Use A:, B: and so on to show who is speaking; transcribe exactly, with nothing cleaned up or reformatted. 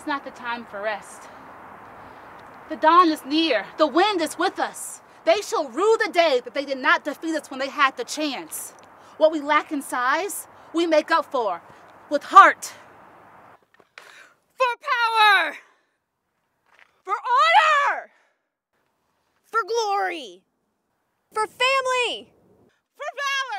A: is not the time for rest. The dawn is near. The wind is with us. They shall rue the day that they did not defeat us when they had the chance. What we lack in size, we make up for with heart.
B: For power! For honor! For glory! For family! For valor!